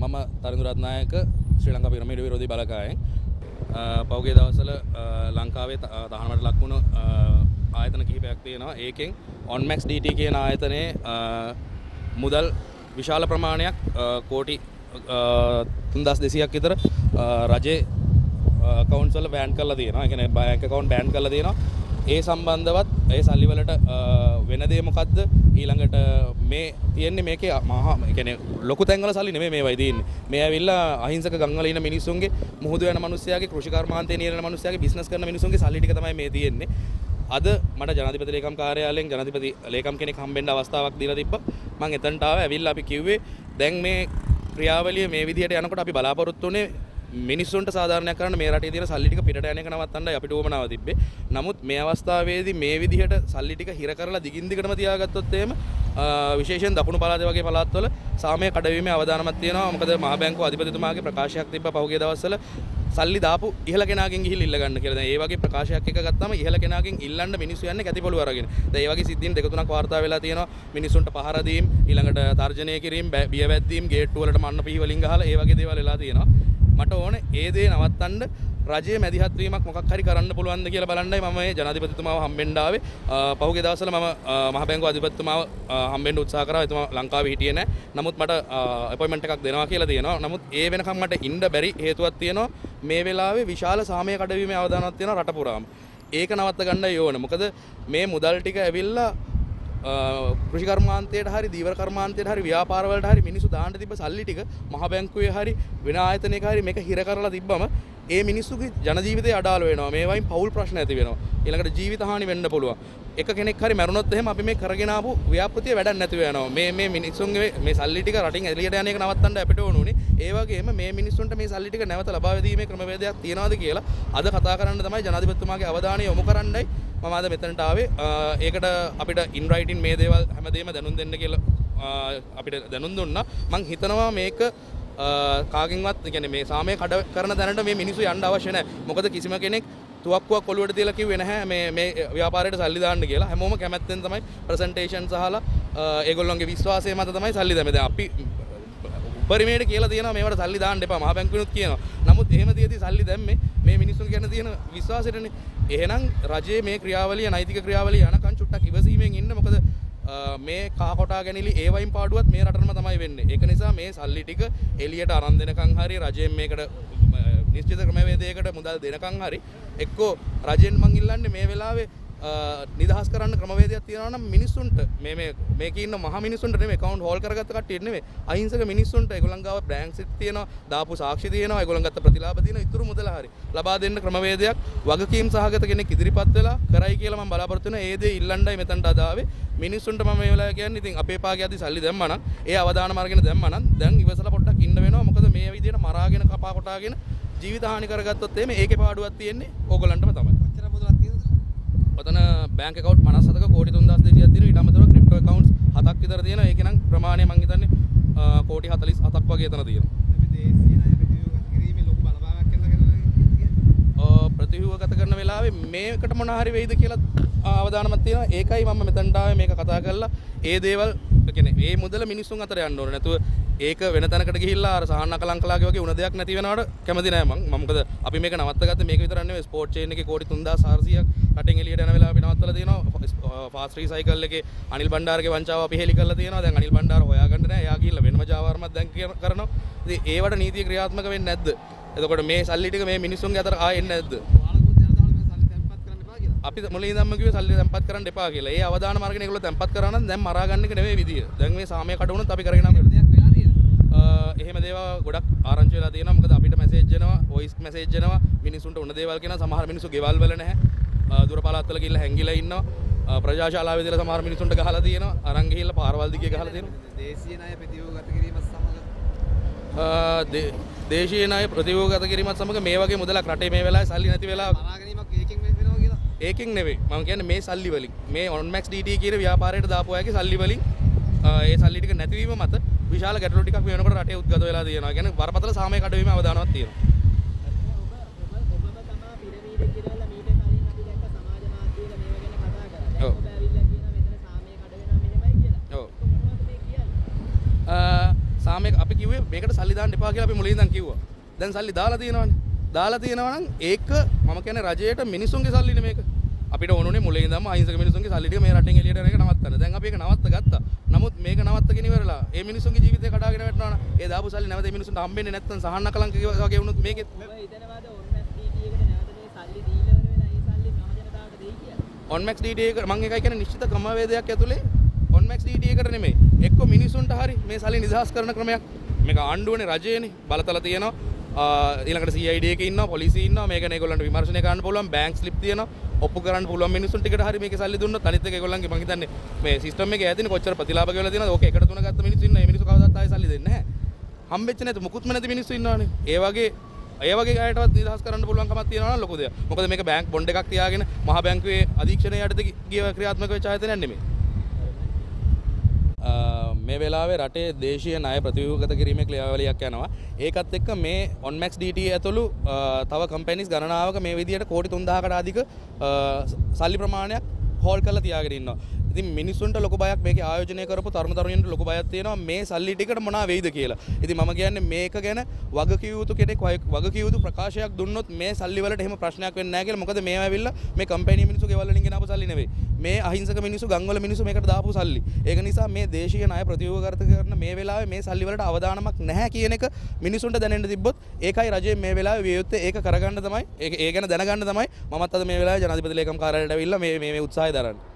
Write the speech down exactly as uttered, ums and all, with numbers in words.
මම තරිඳු රත්නායක ශ්‍රී ලංකා පිරමීඩ විරෝධී බලකායෙන් පෞගේ දවස්වල ලංකාවේ තහනමට ලක් වුණු ආයතන කිහිපයක් තියෙනවා. ඒකෙන් ඔන්මැක්ස් ඩීටී කියන ආයතනයේ මුදල් විශාල ප්‍රමාණයක් කෝටි තුන්දාස් දෙසීයක් විතර රජයේ account වල බෑන් කරලා තියෙනවා. ඒ කියන්නේ බැංක් account බෑන් කරලා තියෙනවා. ඒ සම්බන්ධවත් ඒ සල්ලි වලට වෙන දේ මොකද්ද ඊළඟට මේ තියෙන්නේ මේකේ මහා ඒ කියන්නේ ලොකු තැන්වල සල්ලි නෙමෙයි මේවයි තියෙන්නේ. මේ ඇවිල්ලා අහිංසක ගම්වල ඉන්න මිනිස්සුන්ගේ මුහුදු යන මිනිස්සයාගේ කෘෂි කර්මාන්තයේ නියැලෙන මිනිස්සයාගේ බිස්නස් කරන මිනිස්සුන්ගේ සල්ලි ටික තමයි මේ තියෙන්නේ. අද මට ජනාධිපති ලේකම් කාර්යාලයෙන් ජනාධිපති ලේකම් කෙනෙක් හම්බෙන්න අවස්ථාවක් දීලා තිබ්බා. මම එතනට ආවා. ඇවිල්ලා අපි කිව්වේ දැන් මේ ක්‍රියාවලිය මේ විදිහට යනකොට අපි බලාපොරොත්තු වෙන්නේ මිනිස්සුන්ට සාධාරණයක් කරන්න මේ රටේ තියෙන සල්ලි ටික පිටට යන එක නවත්තන්නයි අපිට උවමනාව තිබ්බේ. නමුත් මේ අවස්ථාවේදී මේ විදිහට සල්ලි ටික හිර කරලා දිගින් දිගටම තියාගත්තොත් එහෙම විශේෂයෙන් දකුණු පළාතේ වගේ පළාත්වල සාමය කඩවීමේ අවදානමක් තියෙනවා. මොකද මහ බැංකුව අධිපතිතුමාගේ ප්‍රකාශයක් තිබ්බා පහුගිය දවස්වල සල්ලි දාපු ඉහළ කෙනාගෙන් ගිහිල්ලා ඉල්ල ගන්න කියලා. දැන් ඒ වගේ ප්‍රකාශයක් එක ගත්තාම ඉහළ කෙනාගෙන් ඉල්ලන්න මිනිස්සු යන්නේ කැතිපොළු අරගෙන. දැන් ඒ වගේ සිද්ධීන් දෙක තුනක් වාර්තා වෙලා තියෙනවා. මිනිස්සුන්ට පහර දීම්, ඊළඟට තර්ජනය කිරීම, බිය වැද්දීම්, ගේට්ටු වලට මන්න පිහි වලින් ගහලා ඒ වගේ දේවල් වෙලා තියෙනවා. මට ඕනේ ඒ දේ නවත්තන්න රජයේ මැදිහත් වීමක් මොකක් හරි කරන්න පුළුවන්ද කියලා බලන්නයි මම මේ ජනාධිපතිතුමාව හම්බෙන්න ආවේ. පහුගිය දවස්වල මම මහ බැංකුව අධිපතිතුමාව හම්බෙන්න උත්සාහ කරා. එතුමා ලංකාවේ හිටියේ නැහැ. නමුත් මට අපොයින්ට්මන්ට් එකක් දෙනවා කියලා තියෙනවා. නමුත් ඒ වෙනකම් මට ඉන්න බැරි හේතුවක් තියෙනවා. මේ වෙලාවේ විශාල සාමය කඩවීමේ අවදානමක් තියෙනවා රට පුරාම. ඒක නවත්ත ගන්නයි ඕන. මොකද මේ මුදල් ටික ඇවිල්ලා කෘෂි කර්මාන්තයට හරි දීවර කර්මාන්තයට හරි ව්‍යාපාර වලට හරි මිනිස්සු දාන්න තිබ්බ සල්ලි ටික මහ බැංකුවේ හරි වෙන ආයතනයක හරි මේක හිර කරලා තිබ්බම ඒ මිනිස්සුගේ ජන ජීවිතය අඩාල වෙනවා. මේ වයින් පෞල් ප්‍රශ්න ඇති වෙනවා. ඊළඟට ජීවිත හානි වෙන්න පුළුවන්. එක කෙනෙක් හරි මැරුණොත් එහෙම අපි මේ කරගෙන ආපු ව්‍යාපෘතිය වැඩක් නැතිව යනවා. මේ මේ මිනිස්සුන්ගේ මේ සල්ලි ටික රටින් එළියට යන එක නවත්තන්න අපිට ඕන උනේ. ඒ වගේම මේ මිනිස්සුන්ට මේ සල්ලි ටික නැවත ලබා දීමේ ක්‍රමවේදයක් තියනවාද කියලා අද කතා කරන්න තමයි ජනාධිපතිතුමාගේ අවධානය යොමු කරන්නයි මම අද මෙතනට ආවේ. ඒකට අපිට ඉන් රයිටින් මේ දේවල් හැමදේම දැනුම් දෙන්න කියලා අපිට දැනුම් දුන්නා. මම හිතනවා මේක කාගෙන්වත් කියන්නේ මේ සාමය කඩ කරන තැනට මේ මිනිස්සු යන්න අවශ්‍ය නැහැ. මොකද කිසිම කෙනෙක් තුවක්කුවක් ඔළුවට තියලා කිව්වේ නැහැ මේ මේ ව්‍යාපාරයට සල්ලි දාන්න කියලා. හැමෝම කැමැත්තෙන් තමයි ප්‍රසන්ටේෂන්ස් අහලා ඒගොල්ලන්ගේ විශ්වාසය මත තමයි සල්ලි දැම්මේ. දැන් අපි උපරිමයට කියලා තියෙනවා මේවට සල්ලි දාන්න එපා. මහ බැංකුවෙනුත් කියනවා. නමුත් එහෙම තියදී සල්ලි දැම්මේ මේ මිනිස්සුන් ගැන තියෙන විශ්වාසයටනේ. එහෙනම් රජයේ මේ ක්‍රියාවලිය නෛතික ක්‍රියාවලිය යනකන් චුට්ටක් ඉවසීමෙන් ඉන්න. මොකද මේ කා කොටා ගැනීම ඒ වයින් පාඩුවත් මේ රටටම තමයි වෙන්නේ. ඒක නිසා මේ සල්ලි ටික එළියට අරන් දෙනකන් හරි රජයෙන් මේකට නිශ්චිත ක්‍රමවේදයකට මුදල් දෙනකන් හරි එක්කෝ රජයෙන් මං ඉල්ලන්නේ මේ වෙලාවේ නිදහස් කරන්න ක්‍රමවේදයක් තියෙනවා නම් මිනිස්සුන්ට මේ මේ මේකේ ඉන්න මහ මිනිස්සුන්ට නෙමෙයි account hold කරගත්ත කට්ටියට නෙමෙයි අහිංසක මිනිස්සුන්ට ඒගොල්ලන් ගාව බැංක් සිත් තියෙනවා දාපු සාක්ෂි තියෙනවා ඒගොල්ලන් ගත්ත ප්‍රතිලාභ තියෙනවා ඉතුරු මුදල හරි ලබා දෙන්න ක්‍රමවේදයක් වගකීම් සහගත කෙනෙක් ඉදිරිපත් වෙලා කරයි කියලා මම බලාපොරොත්තු වෙනවා. ඒ දේ ඉල්ලන්නයි මෙතනට අදාවේ. මිනිස්සුන්ට මම මේ වෙලාවේ කියන්නේ ඉතින් අපේ පාගේ අධි සල්ලි දැම්මා නම් ඒ අවදානම අරගෙන දැම්මා නම් දැන් ඉවසලා පොඩ්ඩක් ඉන්න වෙනවා. මොකද මේ විදිහට මරාගෙන කපා කොටාගෙන ජීවිත හානි කරගත්තොත් එimhe ඒකේ පාඩුවක් තියෙන්නේ ඕගොල්ලන්ටම තමයි. කොච්චර මුදලක් තියෙනවද? ඔතන බැංක් account පනස් හතක කෝටි තුන්දාස් දෙසීයක් තියෙනවා. ඊට අමතරව ක්‍රිප්ටෝ accounts හතක් විතර තියෙනවා. ඒකේ නම් ප්‍රමාණය මම හිතන්නේ කෝටි හතළිස් හතක් වගේ එතන තියෙනවා. අපි දේශීය ණය ප්‍රතිව්‍යුහගත කිරීමේ ලොකු බලපායක් කරනවා ප්‍රතිව්‍යුහගත කරන වෙලාවේ මේකට මොන හරි වෙයිද කියලා අවදානමක් තියෙනවා. ඒකයි මම මෙතනට ආවේ මේක කතා කරලා ඒ දේවල් කියන්නේ මේ මුදල මිනිස්සුන් අතර යන්න ඕනේ. නැතුව ඒක වෙන තැනකට ගිහිල්ලා අර සහන්න කලංකලාගේ වගේ උණ දෙයක් නැති වෙනවට කැමති නෑ මම. මම මොකද අපි මේක නවත්ත ගත්තේ මේක විතරක් නෙවෙයි ස්පෝර්ට් චේන් එකේ කෝටි තුන්දාස් හාරසියයක් රටෙන් එළියට යන වෙලාව අපි නවත්තලා තියෙනවා. ෆාස්ට් රීසයිකල් එකේ අනිල් බණ්ඩාරගේ වංචාව අපි හෙලි කරලා තියෙනවා. දැන් අනිල් බණ්ඩාර හොයාගන්න නෑ. එයා ගිහිල්ලා වෙනම ජාවාරමක් දැන් කරනවා. ඉතින් ඒවට නීතිය ක්‍රියාත්මක වෙන්නේ නැද්ද? එතකොට මේ සල්ලි ටික මේ මිනිස්සුන්ගේ අතර ආ එන්නේ නැද්ද? අපි මුලින් ඉඳන්ම කිව්වේ සල්ලි තැම්පත් කරන්න එපා කියලා. ඒ අවදානම අරගෙන ඒගොල්ලෝ තැම්පත් කරා නම් දැන් මරා ගන්න එක නෙවෙයි විදිය. දැන් මේ සාමය කඩ වුණොත් අපි කරගෙන යනවා. දෙයක් වෙලා නේද? එහෙම දේවල් ගොඩක් ආරංචි වෙලා තියෙනවා. මොකද අපිට මැසේජ් එනවා, වොයිස් මැසේජ් එනවා. මිනිස්සුන්ට උන දේවල් කියනවා. සමහර මිනිස්සු ගෙවල් වල නැහැ. දුර පළාත්වල ගිහිල්ලා හැංගිලා ඉන්නවා. ප්‍රජාශාලාවේ දාලා සමහර මිනිස්සුන්ට ගහලා තියෙනවා. අරන් ගිහිල්ලා පාරවල් දිගේ ගහලා තියෙනවා. දේශීය ණය ප්‍රතිව්‍යුහගත කිරීමත් සමග දේශීය ණය ප්‍රතිව්‍යුහගත කිරීමත් සමග මේ වගේ මුදලක් රටේ මේ වෙලාවේ සල්ලි නැති වෙලා මරා ගැනීමක් ඒකෙන් වෙනවා කියලා. ඒකෙන් නෙවෙයි. මම කියන්නේ මේ සල්ලි වලින් මේ ඔන්මැක්ස් ඩීටී කියන ව්‍යාපාරයට දාපු අයගේ සල්ලි වලින් ඒ සල්ලි ටික නැතිවීම මත විශාල ගැටලු ටිකක් වෙනකොට රටේ උද්ගත වෙලා තියෙනවා. කියන්නේ වරපතල සාමය කඩවීම අවදානමක් තියෙනවා. සාමයක අපි කිව්වේ මේකට සල්ලි දාන්න එපා කියලා අපි මුලින් ඉඳන් කිව්වා. දැන් සල්ලි දාලා තියෙනවනේ. දාලා තියෙනවා නම් ඒක මම කියන්නේ රජයට මිනිසුන්ගේ සල්ලිනේ මේක. අපිට ඕනුනේ මුලින් ඉඳන්ම අහිංසක මිනිසුන්ගේ සල්ලි ටික මේ රටෙන් එළියට යන එක නවත්තන්න. දැන් අපි ඒක නවත්ත ගත්තා. නමුත් මේක නවත්තගෙන ඉවරලා ඒ මිනිසුන්ගේ ජීවිතේ කඩාගෙන වැටෙනවා නම් ඒ දාපු සල්ලි නැවත ඒ මිනිසුන්ට හම්බෙන්නේ නැත්නම් සහන කලංක වගේ වුණොත් මේකෙත් ඔන්මැක්ස් ඩීටී එක මම එකයි කියන්නේ නිශ්චිත ක්‍රමවේදයක් ඇතුලේ ඔන්මැක්ස් ඩීටී එකට නෙමෙයි එක්ක මිනිසුන්ට හරි මේ සල්ලි නිදහස් කරන ක්‍රමයක් මේක ආණ්ඩුවනේ රජයනේ බලතල තියෙනවා ඊළඟට සී අයි ඩී එකේ ඉන්නවා පොලිසිය ඉන්නවා මේක ඒගොල්ලන්ට විමර්ශනය කරන්න පුළුවන් බැංක් ස්ලිප් තියෙනවා ඔප්පු කරන්න පුළුවන් මිනිසුන් ටිකට හරි මේකේ සල්ලි දුන්නොත් අනිත් එක ඒගොල්ලන්ගේ මං හිතන්නේ මේ සිස්ටම් එකේ ඇතිනේ කොච්චර ප්‍රතිලාභ ගෙවලා තියෙනවද ඕක එකට තුන ගත්ත මිනිස්සු ඉන්නවා මේ මිනිස්සු කවදාවත් ආයෙ සල්ලි දෙන්නේ නැහැ හම්බෙච්ච නැති මුකුත්ම නැති මිනිස්සු ඉන්නවානේ ඒ වගේ ඒ වගේ අයටවත් නිදහස් කරන්න පුළුවන් කමක් තියෙනවා නම් ලොකු දෙයක්. මොකද මේක බැංක් බොන්ඩ් එකක් තියාගෙන මහා බැංකුවේ අධීක්ෂණය යටතේ ගිය ක්‍රියාත්මක වෙච්ච ආයතනයක් නෙමෙයි. මේ වෙලාවේ රටේ දේශීය ණය ප්‍රතිව්‍යුහගත කිරීමේ ක්‍රියාවලියක් යනවා. ඒකත් එක්ක මේ ඔන්මැක්ස් ඩීටී ඇතුළු තව කම්පැනිස් ගණනාවක මේ විදිහට කෝටි තුන්දාහකට අධික සල්ලි ප්‍රමාණයක් හෝල්ඩ් කරලා තියාගෙන ඉන්නවා. ඉතින් මිනිස්සුන්ට ලොකු බයක් මේකේ ආයෝජනය කරපු තරුණ තරුණියන්ට ලොකු බයක් තියෙනවා මේ සල්ලි ටිකට මොනවා වෙයිද කියලා. ඉතින් මම කියන්නේ මේක ගැන වගකිය යුතු කෙනෙක් වගකිය යුතු ප්‍රකාශයක් දුන්නොත් මේ සල්ලි වලට එහෙම ප්‍රශ්නයක් වෙන්නේ නැහැ කියලා. මොකද මේවා ඇවිල්ලා මේ කම්පැනි මිනිස්සු ගෙවල් වලින් ගෙනාපු සල්ලි නෙවෙයි. මේ අහිංසක මිනිස්සු ගම්වල මිනිස්සු මේකට දාපු සල්ලි. ඒක නිසා මේ දේශීය ණය ප්‍රතිව්‍යුහගත කරන මේ වෙලාවේ මේ සල්ලි වලට අවදානමක් නැහැ කියන එක මිනිස්සුන්ට දැනෙන්න තිබ්බොත් ඒකයි රජයේ මේ වෙලාවේ විය යුත්තේ ඒක කරගන්න තමයි ඒක ඒ ගැන දැනගන්න තමයි මමත් අද මේ වෙලාවේ ජනාධිපති ලේකම් කාර්යාලයට ඇවිල්ලා මේ මේ උත්සාහය දරන්නේ.